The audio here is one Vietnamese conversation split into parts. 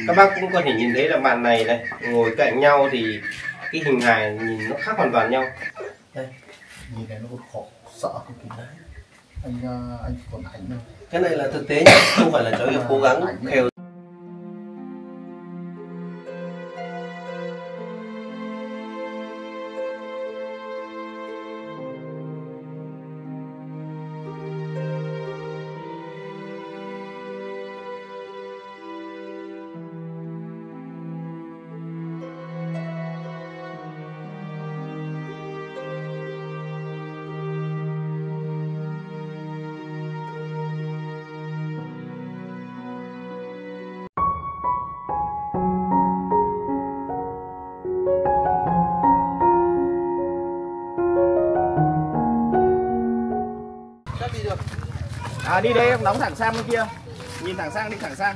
Các bác cũng có thể nhìn thấy là bạn này này ngồi cạnh nhau thì cái hình hài nhìn nó khác hoàn toàn nhau. Đây. Nhìn này nó còn khổ sợ cực kỳ đấy. Anh còn ảnh đâu. Cái này là thực tế nhá, không phải là cháu Hiệp cố gắng khều. Đi đây em đóng thẳng sang bên kia. Nhìn thẳng sang, đi thẳng sang.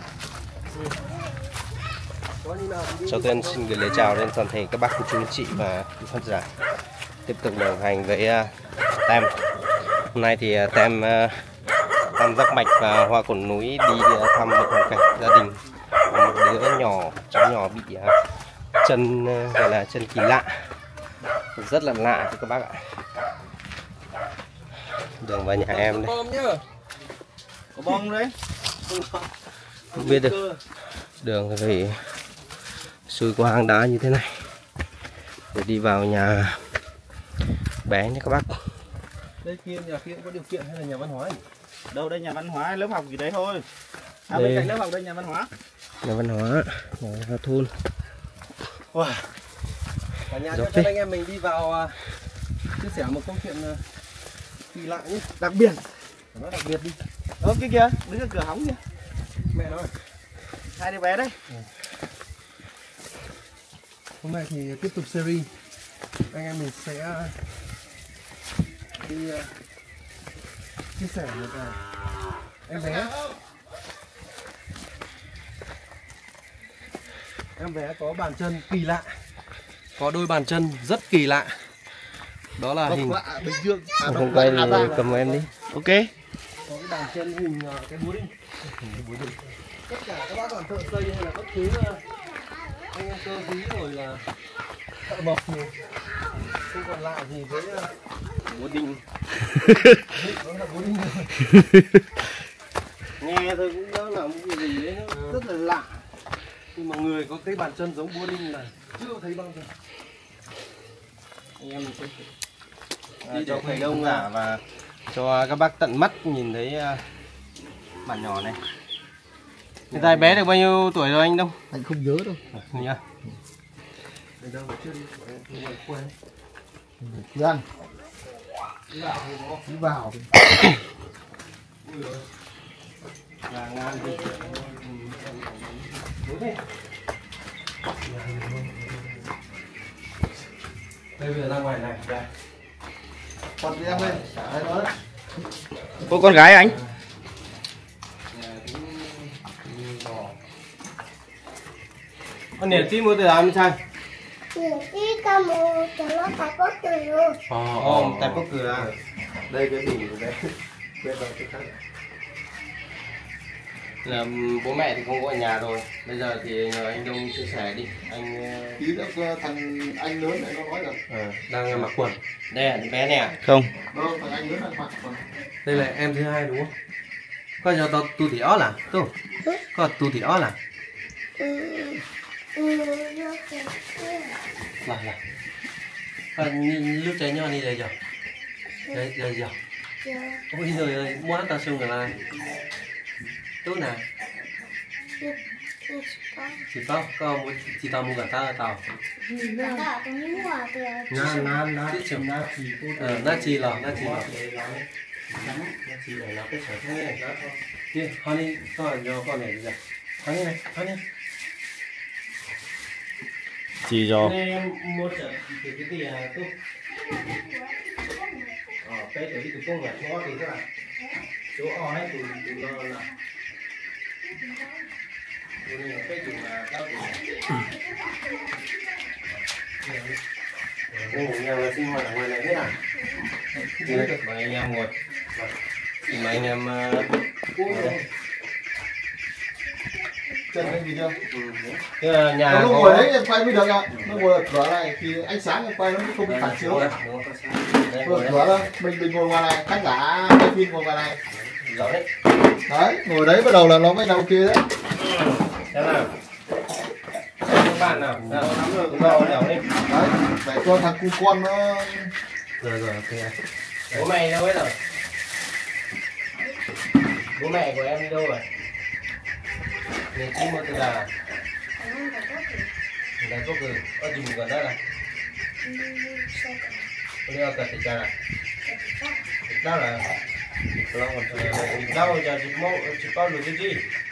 Cháu Tuyên xin gửi lời chào đến toàn thể các bác cô chú anh chị và quý khán giả tiếp tục đồng hành với Tem. Hôm nay thì Tem Tam Giác Mạch và Hoa Cổn Núi đi thăm một hoàn cảnh gia đình một đứa nhỏ, cháu nhỏ bị chân gọi là chân kỳ lạ, rất là lạ thưa các bác ạ. Đường vào nhà em đây. Có bom đấy. Không biết được đường thì phải xuôi qua hang đá như thế này để đi vào nhà bé nhé các bác. Đây kia nhà kia có điều kiện hay là nhà văn hóa? Đâu đây nhà văn hóa, lớp học gì đấy thôi. À, đây, bên cạnh lớp học đây nhà văn hóa. Nhà văn hóa thôn. Wow. Cả nhà cho anh em mình đi vào chia sẻ một câu chuyện kỳ lạ nhé, đặc biệt. Nó đặc biệt đi. Cái kia, đứng ở cửa hóng kia. Mẹ nó ơi. Hai đứa bé đấy. Hôm nay thì tiếp tục series. Anh em mình sẽ đi chia sẻ một em bé. Em bé có bàn chân kỳ lạ. Có đôi bàn chân rất kỳ lạ. Đó là hình bình dương. Không quay thì cầm em đi. Ok. Có cái bàn chân hình cái búa đinh. Tất cả các bác làm thợ xây hay là bất cứ anh em cơ khí rồi là thợ mộc thì không còn lạ gì với Búa đinh. đó là búa đinh. Nghe thôi cũng đó là một cái gì đấy nó rất là lạ. Nhưng mà người có cái bàn chân giống búa đinh là chưa thấy bao giờ. Anh em mình sẽ đi cho thầy đông giả và cho các bác tận mắt nhìn thấy bạn nhỏ này. Hiện tại bé được bao nhiêu tuổi rồi anh Đông? Anh không nhớ đâu. Nhá. Đây đâu chưa đi, quên. Đi ăn. Đi vào. Là ngang đi. Đây bây giờ ra ngoài này. Đây. Quật đi em ơi. Đây nữa. Cô con gái anh. Con nè tí mua từ làm sao? Tí kamu cho nó phải có từ luôn. Tại có cửa. Đây cái bình của đấy. Quên rồi cái khác. Là bố mẹ thì không có ở nhà rồi. Bây giờ thì nhờ anh Đông chia sẻ đi. Anh Tí nữa thằng anh lớn này nó nói rồi. đang mặc quần. Đây là bé nè. Không. Đâu, thằng anh lớn đang mặc quần. Đây là em thứ hai đúng không? Có giờ tao tu thì ó là? Tu. Có tu thì ó là? Là. Lúc trái nhau đi đây giờ. Đây giờ. Ôi giời ơi, quá tao xung rồi là. Tốt nè. Chị tao có một chị tao mua cả tao tao. Na chi là. Na chi là cái sở thế này đó. Kia, honey, con cho con này giờ. Honey này. Chỉ cho. Đây em mua trở từ cái gì à tu? Cái từ từ con gạt ngó thì thế nào? Chỗ ấy từ nó là. Đây là cái dùng là cao từ. Nhà là sinh hoạt ở ngoài này hết à? Mời anh em ngồi. Mời anh em chân cái gì chưa? Thế là nhà nó có... ngồi đấy em quay mới được ạ. Nó ngồi ở cửa này thì ánh sáng em quay nó không bị phản chiếu. Ngồi ở cửa đó, mình ngồi ngoài này, khán giả quay phim ngồi ngoài này. Đấy, ngồi đấy bắt đầu là nó mới đầu kia đấy. Thế nào? Các bạn nào? Đúng rồi, đéo đi. Đấy, để cho thằng cu con nó... Rồi, ok. Bố mẹ đâu hết rồi? Bố mẹ của em đi đâu rồi? Người chi một từ là người ta có từ ở gì gần đó là bây giờ cần phải trả là đó là đâu giờ chỉ có được cái gì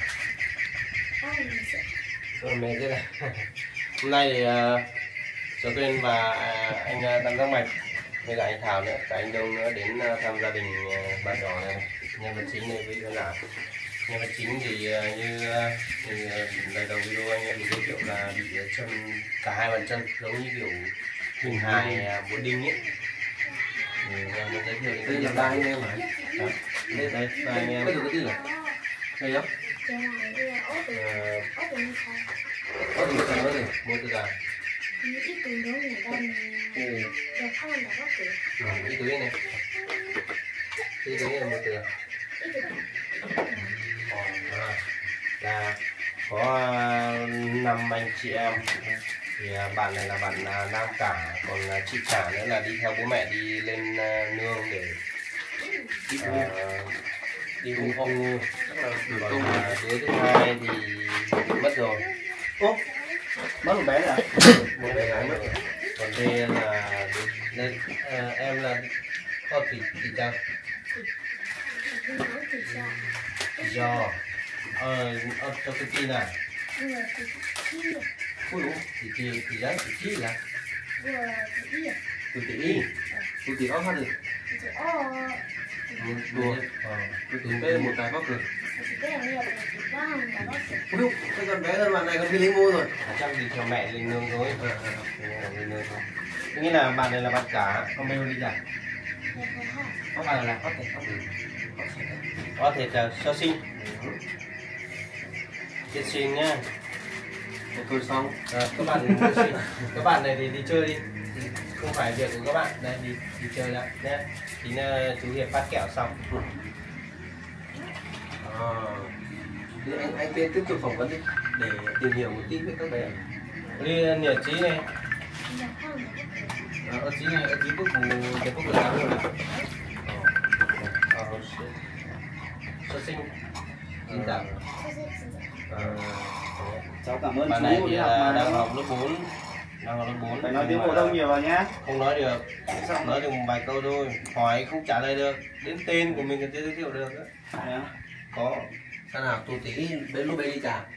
mẹ thế này hôm nay thì Sở Tuyên và anh Tam Giác Mạch với lại anh Thảo nữa cả anh Đông nữa đến thăm gia đình bà Đỏ này, nhân vật chính này với là nhân vật chính thì như lời đầu video anh em giới thiệu là bị chân cả hai bàn chân giống như kiểu hình hài búa đinh ấy. Em muốn giới thiệu đây là ba anh em hả? Đây ba anh em. Đây là đây không? Có gì sao đấy? Mua từ nào? Ít túi đó người ta được ăn là có kiểu. Ít túi này. Ít túi này mua từ nào? Là có 5 anh chị em thì bạn này là bạn nam cả, còn chị cả nữa là đi theo bố mẹ đi lên nương để đi hung phong. Còn đứa thứ hai thì mất rồi. Ố, mất một bé à? Một bé gái mất rồi. Còn đây là đây, em là có chị Trang do cho cái gì nào ui thì đấy thì là tụi chị có hát được đùa tụi bé một cái bóc được cái con bé đơn bạn này con đi lấy mua rồi chắc đi theo mẹ lên nương thôi nghĩa là bạn này là bạn cả con bé đi chả có bạn là có thể là sơ sinh chết sinh nhá. Thôi xong các bạn này thì đi chơi đi, không phải việc của các bạn đây, đi chơi lại nhé. Thì chú Hiệp phát kẹo xong anh tiếp tục phỏng vấn đi để tìm hiểu một tí về các bé. đi nhờ Chí này Chí này Chí cũng cái phúc lợi luôn này. sơ sinh xin chào. Cháu cảm ơn Bạn chú này thì đang học học lớp 4. Đang học lớp 4. phải nói tiếng phổ thông nhiều vào nhá. Không nói được. Nói được một vài câu thôi. Hỏi không trả lời được. Đến tên của mình còn chưa giới thiệu được nữa. Có. Sao nào tụi tí bên lúc bên đi trả.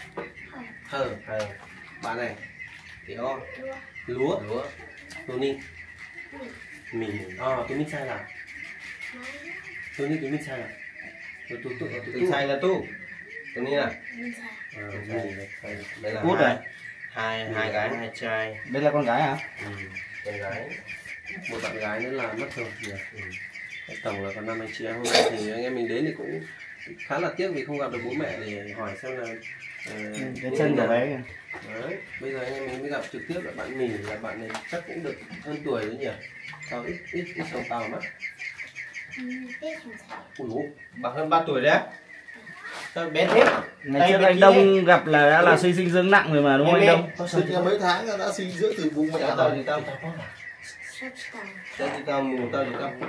Bạn này thì có lúa tôi đi mì tôi mít sai là tôi mít sai là tôi sai là tu. Tôi nghĩ là đây là Cút này. hai gái hai trai. Đây là con gái hả? Con gái. một bạn gái nữa là mất rồi nhỉ. Tổng là còn 5 anh chị em. Hôm nay thì anh em mình đến thì cũng khá là tiếc vì không gặp được bố mẹ để hỏi xem là cái chân của bé kìa. đấy, bây giờ anh em mình mới gặp trực tiếp là bạn mình, là bạn này chắc cũng được hơn tuổi rồi nhỉ. Sao ít sống tàu mất. Ủa, bằng hơn 3 tuổi đấy á? Sao bé thế? Ngày trước anh Đông gặp là đã là suy dinh dưỡng nặng rồi mà đúng không anh Đông? Sinh mấy tháng đã sinh dưỡng từ bụng mẹ Tao rồi. thì tao mù tao thì tao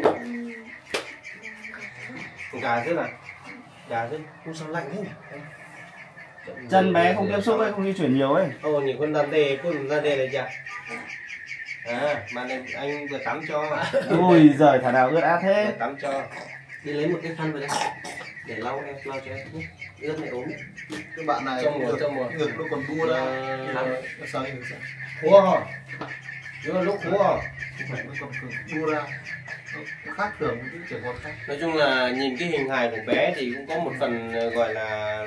gà thế nào? Gà thế? Không sao lạnh thế nhỉ. Chân bé không tiếp xúc ấy, không di chuyển nhiều ấy. Nhìn con ra đề này chưa? Mà này anh vừa tắm cho. Ui giời, thả nào ướt át thế. Vừa tắm cho. Đi lấy một cái khăn về đây để lau cho em nhé. Ướt này ốm. Cái bạn này Trong mùa ngực nó còn bua ra. Nó sao như thế? Khua hả? Nhưng mà lúc khua hả? Không phải nó còn bua ra. Nó khác thường với những trẻ con khác. Nói chung là nhìn cái hình hài của bé thì cũng có một phần gọi là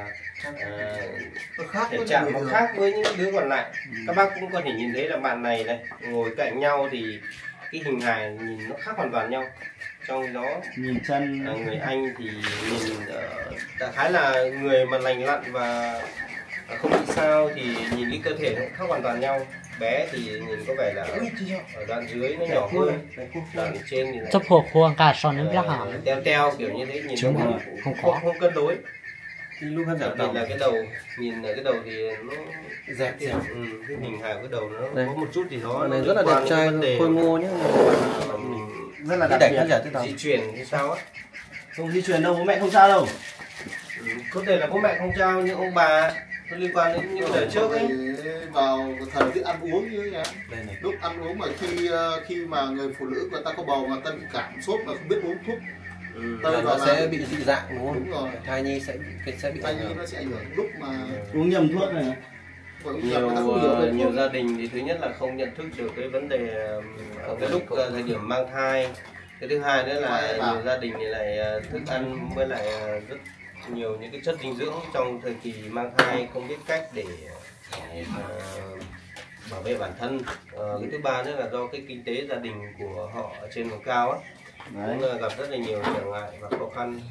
Nó khác thể với trạng người nó thường. khác với những đứa còn lại. Các bác cũng có thể nhìn thấy là bạn này ngồi cạnh nhau thì cái hình hài nhìn nó khác hoàn toàn nhau. trong đó Nhìn chân người Anh thì nhìn đại khái là người mà lành lặn và không bị sao thì nhìn cái cơ thể nó khác hoàn toàn nhau. Bé thì nhìn có vẻ là ở đoạn dưới nó nhỏ hơn, đoạn trên thì chấp hộp khoang cả son đến ra hàm teo teo kiểu như thế, nhìn nó không cân đối. lúc hắn Đặc biệt là cái đầu, nhìn ở cái đầu thì nó dẹp dẹp, cái hình hài cái đầu nó đây, có một chút gì đó này rất là đẹp trai, khôi ngô nhá, rất là đặc biệt. Di truyền thì sao á? Không di truyền đâu, bố mẹ không sao đâu. Có thể là bố mẹ không trao nhưng ông bà nó liên quan đến những đời trước ấy. Vào thời tiết ăn uống như thế này, lúc ăn uống mà khi mà người phụ nữ người ta có bầu mà ta bị cảm sốt mà không biết uống thuốc, Là nó sẽ bị dị dạng đúng không? đúng rồi, Thai nhi sẽ bị thai nhi nó sẽ ảnh hưởng lúc mà uống nhầm thuốc này. Nhiều gia đình thì thứ nhất là không nhận thức được cái vấn đề ở cái lúc thời điểm mang thai. Cái thứ hai nữa là nhiều gia đình thì lại thức ăn với lại rất nhiều những cái chất dinh dưỡng trong thời kỳ mang thai không biết cách để bảo vệ bản thân. Cái thứ ba nữa là do cái kinh tế gia đình của họ ở trên vùng cao á, cũng gặp rất là nhiều trở ngại và khó khăn.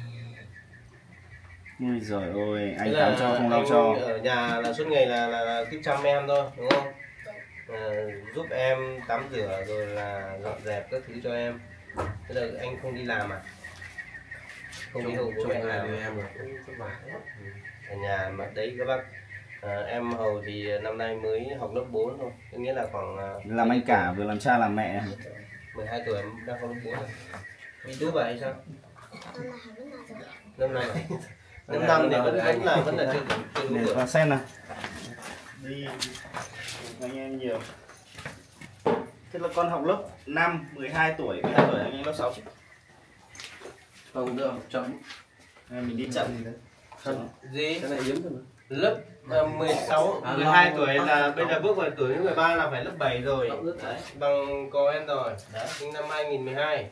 Ôi giời ơi, anh Thế tắm cho không lau cho. ở nhà là suốt ngày là cứ chăm em thôi đúng không? Giúp em tắm rửa rồi là dọn dẹp các thứ cho em. Thế là anh không đi làm à? Không đi hầu bố mẹ làm em rồi. Ở nhà mà đấy các bác, em Hầu thì năm nay mới học lớp 4 thôi, nghĩa là khoảng Làm anh cả vừa làm cha làm mẹ. 12 tuổi em đang học lớp 4 rồi. Đi giúp vậy sao? Năm nay rồi. 5 năm thì vẫn là chưa đủ Để tuổi. vào xem nào. Đi anh em nhiều. Thế là con học lớp 5, 12 tuổi, 12 tuổi anh em lớp 6 chứ? Không được, chậm. Mình đi chậm gì đấy. Gì? Cái này yếm thôi mà. Lớp 16, 12 tuổi là bây giờ bước vào tuổi 13 là phải lớp 7 rồi. Đấy, bằng có em rồi. Đấy, sinh năm 2012.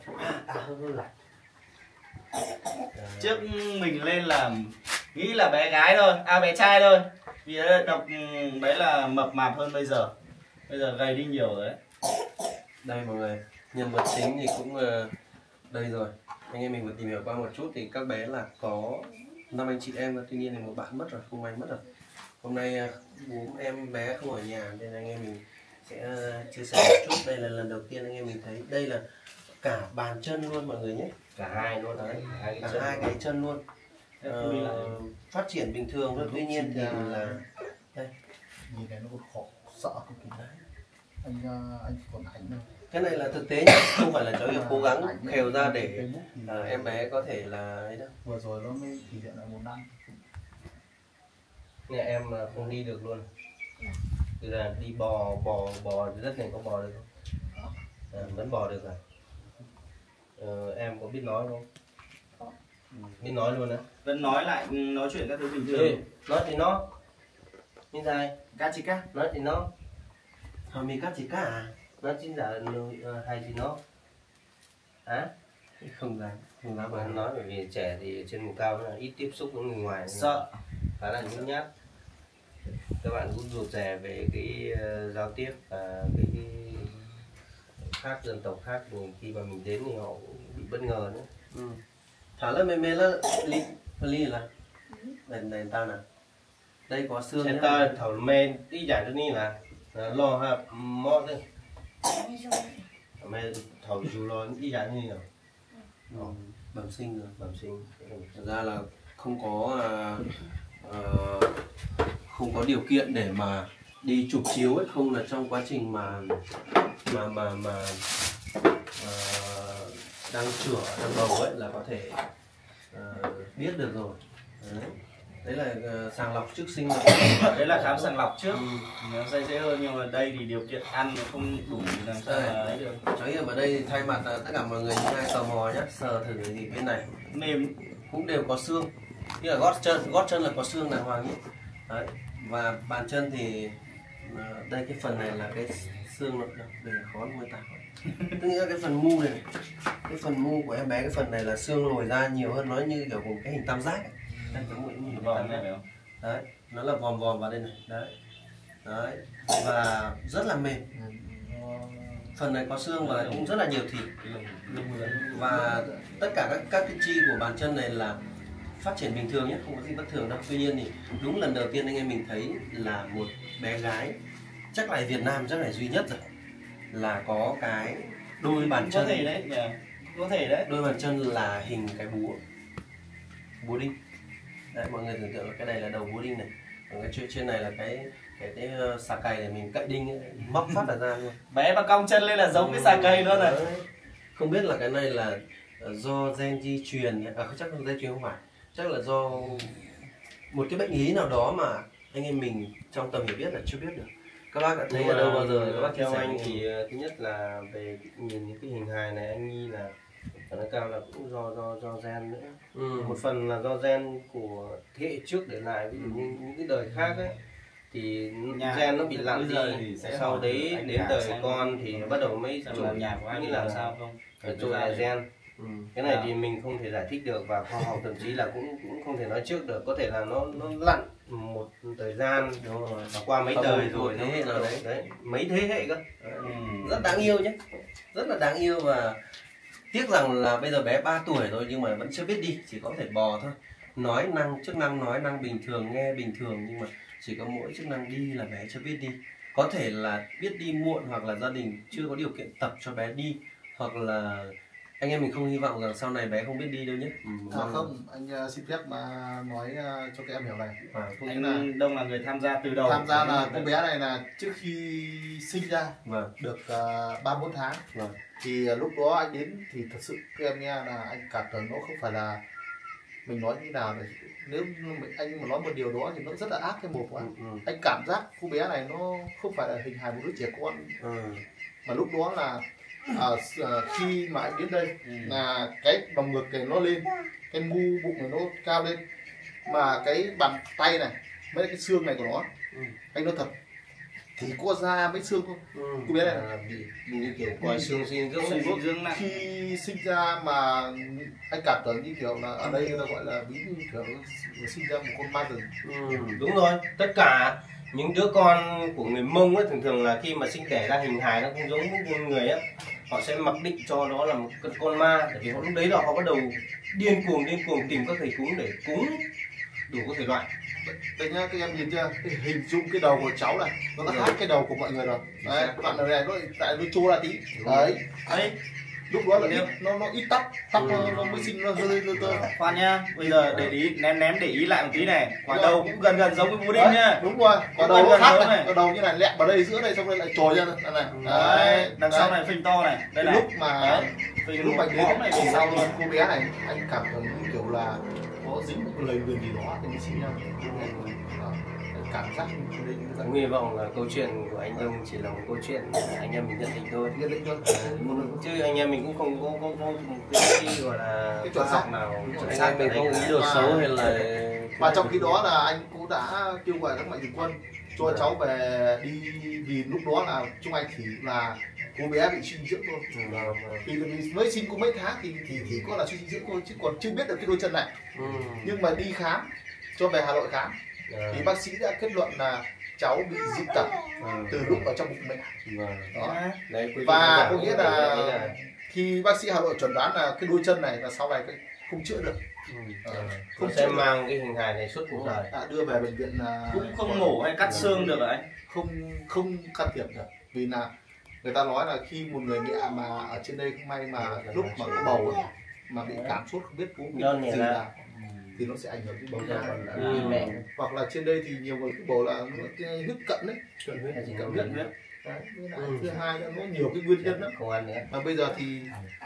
Trước mình lên là nghĩ là bé gái thôi, bé trai thôi. Vì đọc đấy là mập mạp hơn bây giờ. Bây giờ gầy đi nhiều rồi đấy. Đây mọi người, nhân vật chính thì cũng đây rồi. Anh em mình vừa tìm hiểu qua một chút thì các bé là có 5 anh chị em, tuy nhiên thì một bạn mất rồi, không may mất rồi. Hôm nay bố em bé không ở nhà nên anh em mình sẽ chia sẻ một chút. Đây là lần đầu tiên anh em mình thấy đây là cả bàn chân luôn mọi người nhé, Cả hai luôn đấy, cả hai cái chân luôn. Phát triển bình thường thôi, tuy nhiên thì là đây nhìn này nó còn khổ sợ cực kỳ đấy. Anh còn ảnh đâu. cái này là thực tế nhé, không phải là cháu Hiệp cố gắng khều ra để em bé có thể là ấy đâu. Vừa rồi nó mới kỷ niệm lại 1 năm. Nhà em không đi được luôn. Từ là đi bò đất này có bò được không? Vẫn bò được à? Em có biết nói không? Biết nói luôn á. Vẫn nói lại, nói chuyện các thứ bình thường. Ừ, nói thì nó như này, Cá chị cá. nói thì nó Mình cắt chỉ cả à? nó chính là hay thì nó Không dám mà nói, bởi vì trẻ thì trên vùng cao là ít tiếp xúc với người ngoài, Sợ. khá là nhút nhát. Các bạn cũng rụt rè về cái giao tiếp và cái khác dân tộc khác, thì khi mà mình đến thì họ cũng bị bất ngờ nữa. Thả lên mê là ly là đèn ta nè, đây có xương Sen nhá. ta thảo mê đi giải cho ni là lo ha mót đấy, mê thảo dù lo đi giải như nào Bẩm sinh rồi. bẩm sinh. Thật ra là không có điều kiện để mà đi chụp chiếu ấy, không là trong quá trình mà đang chữa đang bầu ấy là có thể biết được rồi. Đấy là sàng lọc trước sinh rồi. Đấy là khám sàng lọc trước. Nó dễ hơn, nhưng mà đây thì điều kiện ăn nó không đủ làm sao mà ấy được. Cháu Hiệp ở đây thay mặt tất cả mọi người những ai tò mò nhé, sờ thử thì bên này Mềm. cũng đều có xương, như là gót chân là có xương đàng hoàng nhé. Đấy. Và bàn chân thì đây cái phần này là cái xương nó để khó mô tả. Tức nghĩa cái phần mu này, cái phần mu của em bé, cái phần này là xương lồi ra nhiều hơn, nó như kiểu cái hình tam giác ấy. Đây, cái mũi như Vòm này phải không? đấy, nó là vòm vào đây này, đấy, đấy, và rất là mềm. phần này có xương và cũng rất là nhiều thịt, và tất cả các cái chi của bàn chân này là phát triển bình thường nhé, không có gì bất thường đâu. Tuy nhiên thì đúng lần đầu tiên anh em mình thấy là một bé gái, chắc là Việt Nam chắc là duy nhất rồi, là có cái đôi bàn chân, có thể đấy, có thể đấy, đôi bàn chân là hình cái búa đinh. Đấy, mọi người tưởng tượng là cái này là đầu búa đinh này, còn cái trên này là cái xà cày để mình cậy đinh ấy, móc phát ra luôn. bé mà cong chân lên là giống cái xà cây luôn này. Không biết là cái này là do gen di truyền, chắc là gen truyền không phải, chắc là do một cái bệnh lý nào đó mà anh em mình trong tầm hiểu biết là chưa biết được. Các bác đã thấy ở đâu bao giờ các bác theo chia sẻ anh với thì thứ nhất là về nhìn những cái hình hài này anh nghi là khả năng cao là cũng do gen nữa. Một phần là do gen của thế hệ trước để lại, ví dụ như những cái đời khác ấy thì gen nó bị lặn đi, sau đấy đến đời con thì bắt đầu mới trội nhà của anh nghĩ là sao không? trội là gen. Cái này thì mình không thể giải thích được, và khoa học thậm chí là cũng không thể nói trước được, có thể là nó lặn một thời gian và qua mấy đời rồi, thế hệ nào đấy, mấy thế hệ cơ. rất đáng yêu nhé, rất là đáng yêu. Và tiếc rằng là bây giờ bé 3 tuổi rồi nhưng mà vẫn chưa biết đi, chỉ có thể bò thôi. Nói chức năng nói năng bình thường, nghe bình thường, nhưng mà chỉ có mỗi chức năng đi là bé chưa biết đi. Có thể là biết đi muộn, hoặc là gia đình chưa có điều kiện tập cho bé đi, hoặc là anh em mình không hy vọng rằng sau này bé không biết đi đâu nhé. Không, anh xin phép mà nói cho các em hiểu này. Anh Đông là người tham gia từ đầu. Tham gia là cô bé này là trước khi sinh ra được 3-4 tháng. Thì lúc đó anh đến thì thật sự các em nghe là anh cảm tưởng nó không phải là mình nói như nào này. Nếu anh mà nói một điều đó thì nó rất là ác cái mồm của anh. Anh cảm giác cô bé này nó không phải là hình hài một đứa trẻ con. Mà lúc đó là khi mà anh đến đây là cái vòng ngực này nó lên, cái mu bụng này nó cao lên, mà cái bàn tay này mấy cái xương này của nó anh nói thật thì có da mấy xương thôi. Cô bé này bị kiểu coi xương sinh dưỡng nặng. Khi sinh ra mà anh cảm tưởng như kiểu là ở đây người ta gọi là ví như kiểu sinh ra một con ma rừng. Đúng rồi, tất cả những đứa con của người Mông ấy thường thường là khi mà sinh đẻ ra hình hài nó không giống với con người á, họ sẽ mặc định cho đó là một con ma, bởi vì họ lúc đấy là họ bắt đầu điên cuồng tìm các thầy cúng để cúng đủ các thể loại. Đây nhá, các em nhìn chưa, hình dung cái đầu của cháu này nó đã khác cái đầu của mọi người rồi. Đấy, bạn này nó tại nó chô ra tí đấy, lúc đó là nó ít tóc nó mới sinh nó hơi lơ tơ. Khoan nhá, bây giờ để ý ném để ý lại một tí này, quả đầu cũng gần giống với búa đinh nhá. Đúng rồi, quả đầu nó khác này, quả đầu như này lẹ vào đây giữa đây, xong rồi lại trồi ra này. Đấy, đằng sau này phình to này, đây này. Lúc mà đến này phía sau luôn cô bé này anh cảm thấy như kiểu là có dính một lời nguyền gì đó thì mới sinh ra. Cảm giác Cũng hy vọng là câu chuyện của anh Đông chỉ là một câu chuyện anh em mình nhận định thôi. Chứ anh em mình cũng không có một cái gọi là cái chuẩn xác nào, Anh em mình không ý đồ xấu hay là. Và trong khi đó là anh cũng đã kêu gọi các mạnh thường quân cho cháu về đi, vì lúc đó là chúng anh chỉ là cô bé bị suy dinh dưỡng thôi. Thì mới sinh có mấy tháng thì có là suy dinh dưỡng thôi, chứ còn chưa biết được cái đôi chân này. Nhưng mà đi khám, cho về Hà Nội khám thì bác sĩ đã kết luận là cháu bị dị tật từ lúc ở trong bụng mẹ. Đó. Và có nghĩa là khi bác sĩ Hà Nội chuẩn đoán là cái đôi chân này là sau này không chữa được. Không sẽ mang cái hình hài này suốt cuộc đời. Đưa về bệnh viện cũng không mổ hay cắt xương được đấy. Không can thiệp được, vì là người ta nói là khi một người mẹ mà ở trên đây không may mà lúc mà có bầu ấy, mà bị cảm sốt không biết bố bị gì là thì nó sẽ ảnh hưởng đến bầu mẹ. Hoặc là trên đây thì nhiều người cứ bảo là nó huyết cận đấy, cận huyết. Thứ hai nữa nó nhiều cái nguyên nhân lắm. Mà bây giờ thì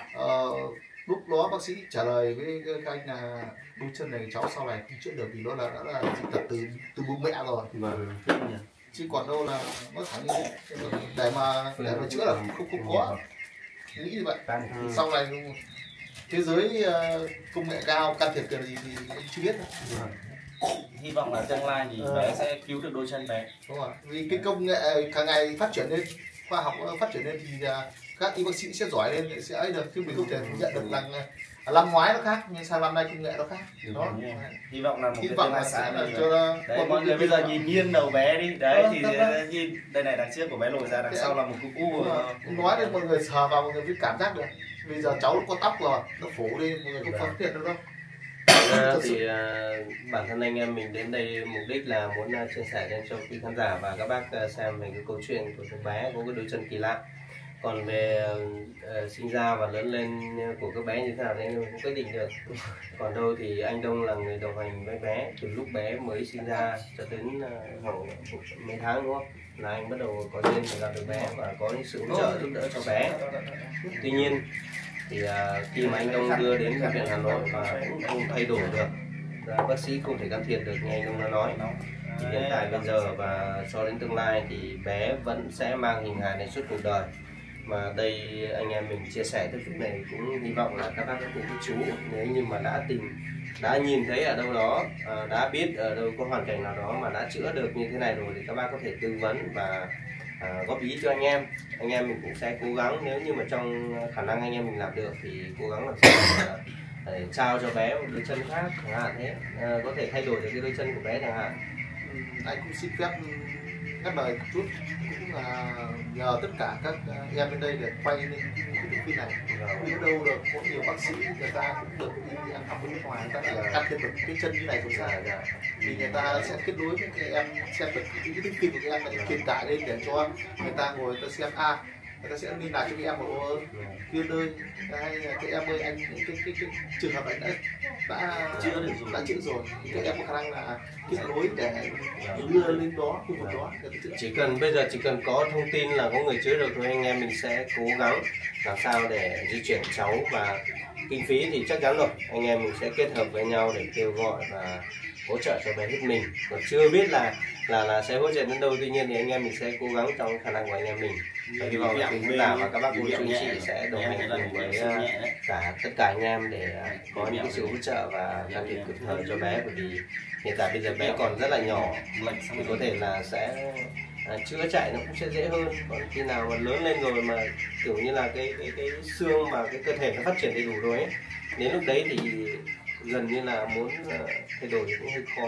lúc đó bác sĩ trả lời với các anh là đôi chân này cháu sau này không chữa được vì nó đã là dị tật từ bụng mẹ rồi. Chứ còn đâu là nó thẳng như thế. Để mà chữa là không có, nghĩ như vậy. Sau này thế giới công nghệ cao can thiệp cái gì thì anh chưa biết. Hy vọng là tương lai thì bé sẽ cứu được đôi chân bé. Đúng rồi, vì cái công nghệ càng ngày phát triển lên, khoa học phát triển lên thì các y bác sĩ sẽ giỏi lên, sẽ ấy được, chứ mình không thể nhận được rằng Năm ngoái nó khác nhưng sang năm nay công nghệ nó khác. Đó. Hy vọng là một Hy cái vọng tương là lai sẽ sáng là này. cho Đấy, mọi người bây giờ nhìn nghiêng đầu bé đi. Đấy thì đó. nhìn đây này, đằng trước của bé lồi ra, đằng sau là một cục u. Nói đến mọi người sờ vào mọi người mới cảm giác được. Bây giờ cháu nó có tóc rồi, nó phủ đi, mọi người không phát hiện được đâu. Thì bản thân anh em mình đến đây mục đích là muốn chia sẻ cho quý khán giả và các bác xem về cái câu chuyện của thằng bé có cái đôi chân kỳ lạ. Còn về sinh ra và lớn lên của các bé như thế nào thì anh không quyết định được. Còn đâu thì anh Đông là người đồng hành với bé từ lúc bé mới sinh ra cho đến khoảng mấy tháng, đúng không? Là anh bắt đầu có duyên để gặp được bé và có những sự hỗ trợ giúp đỡ cho bé. Tuy nhiên thì khi mà anh Đông đưa đến bệnh viện Hà Nội mà cũng không thay đổi được, bác sĩ không thể can thiệp được như anh Đông đã nói, thì hiện tại bây giờ và cho đến tương lai thì bé vẫn sẽ mang hình hài này suốt cuộc đời. Mà đây anh em mình chia sẻ cái việc này cũng hy vọng là các bác cũng các chú nếu như mà đã nhìn thấy ở đâu đó, đã biết ở đâu có hoàn cảnh nào đó mà đã chữa được như thế này rồi thì các bác có thể tư vấn và góp ý cho anh em mình cũng sẽ cố gắng, nếu như mà trong khả năng anh em mình làm được thì cố gắng làm sao để trao cho bé một đôi chân khác chẳng hạn, thế có thể thay đổi được cái đôi chân của bé chẳng hạn. Anh cũng xin phép ngắt lời một chút, cũng là nhờ tất cả các em bên đây để quay lên cái thông tin này. Biết đâu được có nhiều bác sĩ người ta cũng được đi ăn học ở nước ngoài, người ta lại can thiệp được cái chân như này rồi sao, thì người ta sẽ kết nối với các em xem được những cái thông tin của các em lại truyền tải lên để cho người ta ngồi người ta xem người ta sẽ liên lạc cho các em một viên ơi, hay các em ơi, anh cái trường hợp này đã chữa rồi, các em có khả năng là kết nối để đưa lên đó khu vực đó. Bây giờ chỉ cần có thông tin là có người chữa được thôi, anh em mình sẽ cố gắng làm sao để di chuyển cháu, và kinh phí thì chắc chắn rồi anh em mình sẽ kết hợp với nhau để kêu gọi và hỗ trợ cho bé hết mình. Còn chưa biết là sẽ hỗ trợ đến đâu, tuy nhiên thì anh em mình sẽ cố gắng trong khả năng của anh em mình. Và hy vọng là quý khán giả và các bác cô chú anh chị sẽ đồng hành cùng với tất cả anh em để có những sự hỗ trợ và can thiệp kịp thời cho bé, bởi vì hiện tại bây giờ bé còn rất là nhỏ thì có thể là sẽ chữa chạy nó cũng sẽ dễ hơn. Còn khi nào mà lớn lên rồi mà kiểu như là cái xương và cái cơ thể nó phát triển đầy đủ rồi ấy, đến lúc đấy thì gần như là muốn thay đổi thì cũng hơi khó.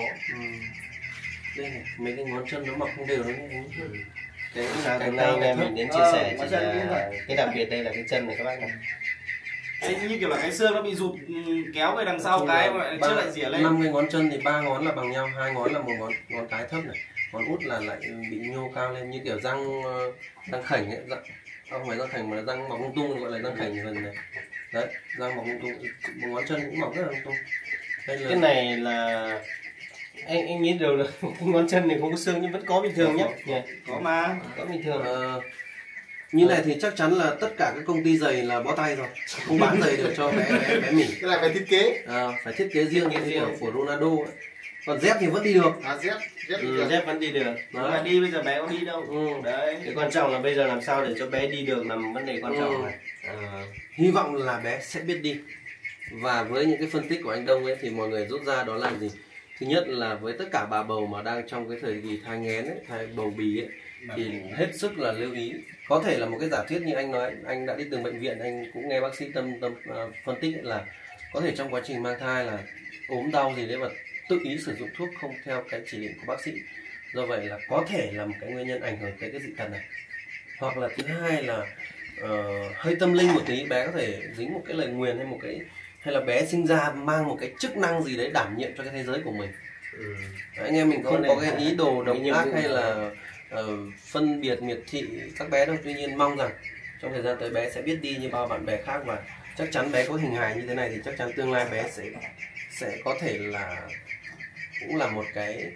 Đây này, mấy cái ngón chân nó mọc không đều đấy. Đấy là hôm nay anh em mình đến chia sẻ chỉ là cái đặc biệt đây là cái chân này các bác này. Đấy, như kiểu là cái xương nó bị rụt kéo về đằng sau cái mà lại chưa lại rỉa lên. 5 cái ngón chân thì 3 ngón là bằng nhau, 2 ngón là một ngón cái thấp này, ngón út là lại bị nhô cao lên như kiểu răng khểnh ấy, không phải răng khểnh mà là răng mọc lung tung, gọi là răng khểnh gần này. Đấy, răng mọc lung tung, một ngón chân cũng mọc rất là lung tung. Cái này là anh nghĩ đều là cái ngón chân này không có xương nhưng vẫn có bình thường nhé. Có mà, có bình thường. Như này thì chắc chắn là tất cả các công ty giày là bó tay rồi, không bán giày được cho bé mình. Cái này phải thiết kế. Phải thiết kế riêng như của Ronaldo ấy. Còn dép thì vẫn đi được. Dép vẫn đi được. Mà đi bây giờ bé có đi đâu. Đấy. Cái quan trọng là bây giờ làm sao để cho bé đi được là một vấn đề quan trọng này. Hy vọng là bé sẽ biết đi. Và với những cái phân tích của anh Đông ấy thì mọi người rút ra đó là gì? Thứ nhất là với tất cả bà bầu mà đang trong cái thời kỳ thai nghén ấy, thai bầu bì ấy, thì hết sức là lưu ý. Có thể là một cái giả thuyết như anh nói, anh đã đi từng bệnh viện, anh cũng nghe bác sĩ tâm phân tích là có thể trong quá trình mang thai là ốm đau gì đấy và tự ý sử dụng thuốc không theo cái chỉ định của bác sĩ. Do vậy là có thể là một cái nguyên nhân ảnh hưởng tới cái dị tật này. Hoặc là thứ hai là hơi tâm linh một tí, bé có thể dính một cái lời nguyền hay là bé sinh ra mang một cái chức năng gì đấy đảm nhiệm cho cái thế giới của mình. Anh em mình không có cái ý đồ độc ác hay là phân biệt miệt thị các bé đâu. Tuy nhiên mong rằng trong thời gian tới bé sẽ biết đi như bao bạn bè khác, và chắc chắn bé có hình hài như thế này thì chắc chắn tương lai bé sẽ có thể là cũng là một cái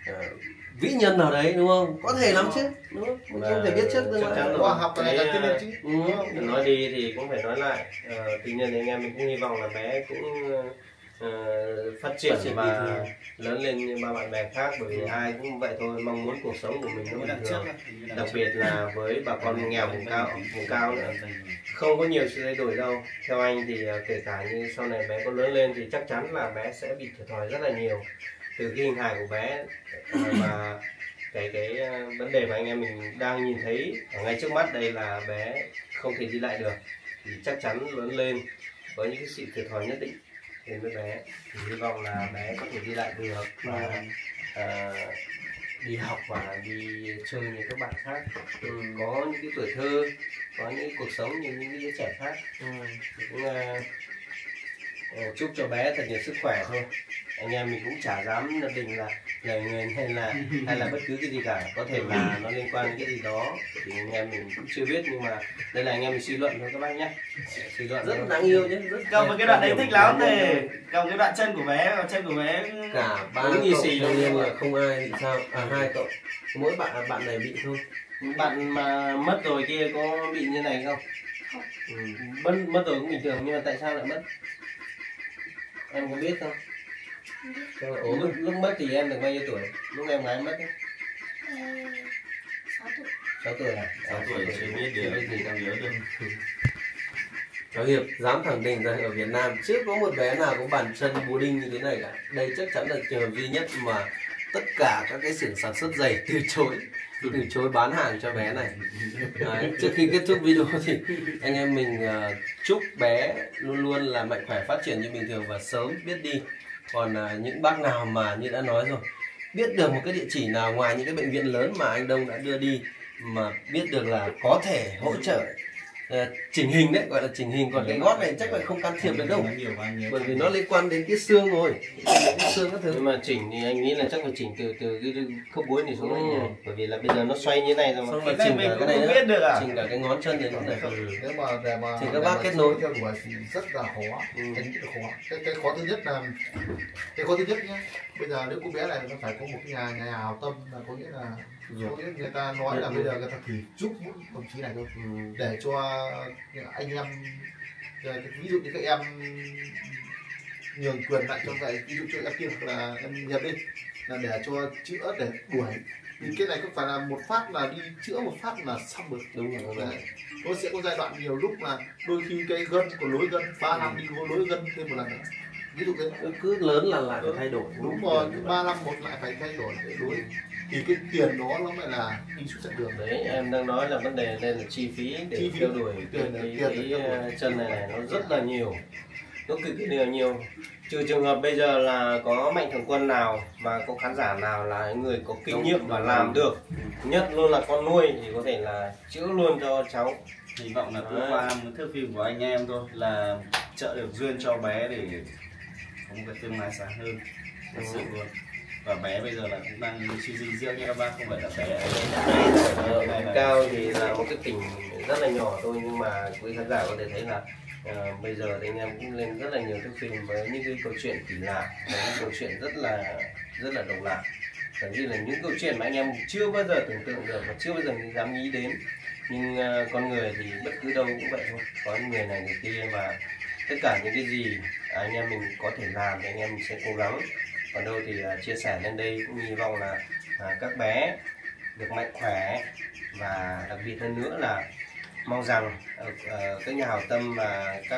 vĩ nhân nào đấy, đúng không? Có thể lắm chứ, đúng không? Mình không thể biết trước tương lai. Khoa học này là cái nên chứ. Nói đi thì cũng phải nói lại. Tuy nhiên thì anh em mình cũng hy vọng là bé cũng phát triển và lớn lên như ba bạn bè khác, bởi vì ai cũng vậy thôi, mong muốn cuộc sống của mình nó bình thường. Đặc biệt là với bà con nghèo vùng cao nữa, không có nhiều sự thay đổi đâu. Theo anh thì kể cả như sau này bé có lớn lên thì chắc chắn là bé sẽ bị thiệt thòi rất là nhiều từ cái hình hài của bé, và cái vấn đề mà anh em mình đang nhìn thấy ở ngay trước mắt đây là bé không thể đi lại được, thì chắc chắn lớn lên có những cái sự thiệt thòi nhất định đến với bé, thì hy vọng là bé có thể đi lại được và đi học và đi chơi như các bạn khác, có những cái tuổi thơ, có những cuộc sống như những đứa trẻ khác. Cũng chúc cho bé thật nhiều sức khỏe thôi. Anh em mình cũng chả dám nhận định là lời nguyền hay là bất cứ cái gì cả, có thể là nó liên quan đến cái gì đó thì anh em mình cũng chưa biết, nhưng mà đây là anh em mình suy luận thôi các bác nhé. Suy luận Rất đáng yêu chứ. Cầm một cái đoạn đấy thích lắm thì cầm cái đoạn chân của bé, và chân của bé Cả ba Đúng như cậu xì thanh luôn. niên là không ai bị sao, hai cậu, mỗi bạn này bị thôi. Bạn mà mất rồi kia có bị như này không? Mất rồi cũng bình thường, nhưng mà tại sao lại mất? Em có biết không? Lúc mất thì em được bao nhiêu tuổi? Lúc em gái mất ấy? 6 tuổi à? 6 tuổi chưa biết điều gì đang nhớ được. Cháu Hiệp dám khẳng định rằng ở Việt Nam chưa có một bé nào có bàn chân búa đinh như thế này cả. Đây chắc chắn là trường hợp duy nhất mà tất cả các cái xưởng sản xuất giày từ chối bán hàng cho bé này. Đấy, trước khi kết thúc video thì anh em mình chúc bé luôn luôn là mạnh khỏe, phát triển như bình thường và sớm biết đi. Còn những bác nào mà như đã nói rồi, biết được một cái địa chỉ nào ngoài những cái bệnh viện lớn mà anh Đông đã đưa đi, mà biết được là có thể hỗ trợ chỉnh hình đấy, gọi là chỉnh hình, còn cái gót này chắc là không can thiệp được đâu, bởi vì nó liên quan đến cái xương rồi, cái xương các thứ. Nhưng mà chỉnh thì anh nghĩ là chắc phải chỉnh từ cái khớp gối này xuống đây nhỉ, bởi vì là bây giờ nó xoay như này rồi mà. Xong là chỉnh cả cái này nữa, biết được à? chỉnh cả cái ngón chân đến lúc này. Nếu mà để mà thì các bác kết nối theo đuổi thì rất là khó, rất là khó. Cái khó thứ nhất là nhé, bây giờ nếu cô bé này nó phải có một cái nhà hảo tâm, là có nghĩa là người ta nói là bây giờ người ta chỉ giúp đồng chí này thôi, để cho anh em, ví dụ như các em nhường quyền lại cho vậy, ví dụ cho em kia hoặc là em Nhật đi, là để cho chữa để đuổi, thì cái này không phải là một phát là đi chữa một phát là xong được. Đúng rồi. Đấy. Nó sẽ có giai đoạn nhiều lúc là đôi khi cái gân của lối gân 3 năm đi lối gân thêm một lần nữa, ví dụ thế. Cứ lớn là lại phải thay đổi. Đúng rồi, cứ 3 năm một lại phải thay đổi để đối, thì cái tiền đó nó lại là đi suốt chặng đường. Đấy, em đang nói là vấn đề đây là chi phí để theo đuổi cái chân này nó rất là nhiều, nó cực kỳ nhiều. Trừ trường hợp bây giờ là có mạnh thường quân nào và có khán giả nào là người có kinh nghiệm và làm được, nhất luôn là con nuôi thì có thể là chữa luôn cho cháu. Hy vọng là qua một thước phim của anh em thôi là trợ được duyên cho bé để có một cái tương lai sáng hơn, thật sự luôn. Và bé bây giờ là cũng đang suy dinh dưỡng nha các bác, không phải là bé Cao thì là một cái tỉnh rất là nhỏ thôi, nhưng mà quý khán giả có thể thấy là bây giờ thì anh em cũng lên rất là nhiều thước phim với những cái câu chuyện kỳ lạ, và những câu chuyện rất là độc lạ, thậm chí là những câu chuyện mà anh em chưa bao giờ tưởng tượng được và chưa bao giờ dám nghĩ đến. Nhưng con người thì bất cứ đâu cũng vậy thôi, có những người này người kia, và tất cả những cái gì anh em mình có thể làm thì anh em mình sẽ cố gắng. Còn đâu thì chia sẻ lên đây cũng hy vọng là các bé được mạnh khỏe, và đặc biệt hơn nữa là mong rằng các nhà hảo tâm và các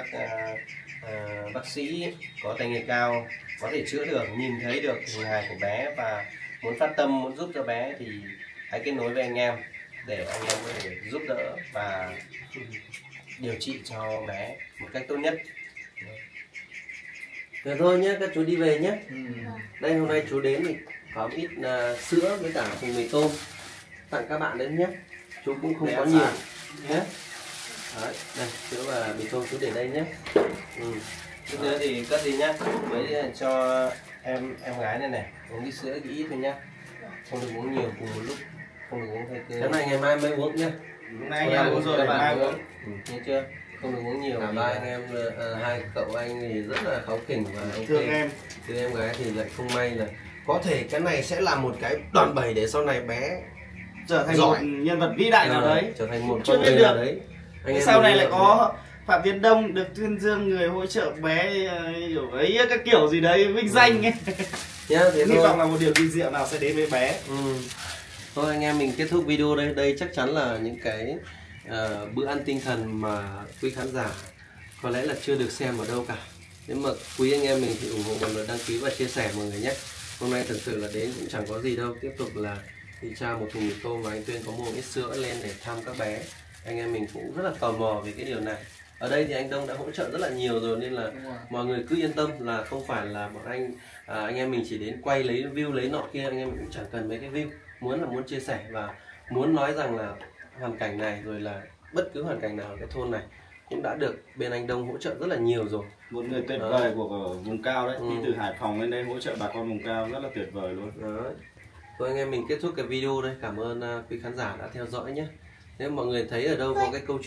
bác sĩ có tay nghề cao có thể chữa được, nhìn thấy được hình hài của bé và muốn phát tâm, muốn giúp cho bé thì hãy kết nối với anh em để anh em có thể giúp đỡ và điều trị cho bé một cách tốt nhất. Thế thôi nhé, các chú đi về nhé. Đây hôm nay chú đến thì có ít sữa với cả cùng mì tôm tặng các bạn đấy nhé. Chú cũng không có nhiều nhé. Đấy, đây sữa và mì tôm chú để đây nhé. Chút nữa thì cất đi nhá, với cho em gái này uống cái sữa ít thôi nhá, không được uống nhiều cùng một lúc, không được uống thay thế. Cái này ngày mai mới uống nhé. hôm nay anh em uống rồi, mai uống. Nghe chưa? Không được uống nhiều. Cả ba anh em, hai cậu anh thì rất là kháu khỉnh và Thương em. Thương em gái thì lại không may là có thể cái này sẽ là một cái đòn bẩy để sau này bé trở thành giỏi, một nhân vật vĩ đại nào đấy, trở thành một chưa con biết người được. nào đấy. Sau này lại có Phạm Tiến Đông được tuyên dương người hỗ trợ bé kiểu ấy, các kiểu gì đấy, vinh danh ấy. Nhá, thế Hy vọng là một điều kỳ diệu nào sẽ đến với bé. Thôi anh em mình kết thúc video đây. Đây chắc chắn là những cái bữa ăn tinh thần mà quý khán giả có lẽ là chưa được xem ở đâu cả. Nếu mà quý anh em mình thì ủng hộ một lượt đăng ký và chia sẻ mọi người nhé. Hôm nay thật sự là đến cũng chẳng có gì đâu. Tiếp tục là đi trao một thùng mì tôm và anh Tuyên có mua ít sữa lên để thăm các bé. Anh em mình cũng rất là tò mò về cái điều này. Ở đây thì anh Đông đã hỗ trợ rất là nhiều rồi, nên là mọi người cứ yên tâm là không phải là bọn anh em mình chỉ đến quay lấy view lấy nọ kia, anh em cũng chẳng cần mấy cái view, muốn chia sẻ và muốn nói rằng là hoàn cảnh này rồi là bất cứ hoàn cảnh nào ở cái thôn này cũng đã được bên anh Đông hỗ trợ rất là nhiều rồi. Một người tuyệt vời của vùng cao đấy, đi từ Hải Phòng lên đây hỗ trợ bà con vùng cao rất là tuyệt vời luôn. Đấy. Thôi anh em mình kết thúc cái video đây, cảm ơn quý khán giả đã theo dõi nhé. Nếu mọi người thấy ở đâu có cái câu chuyện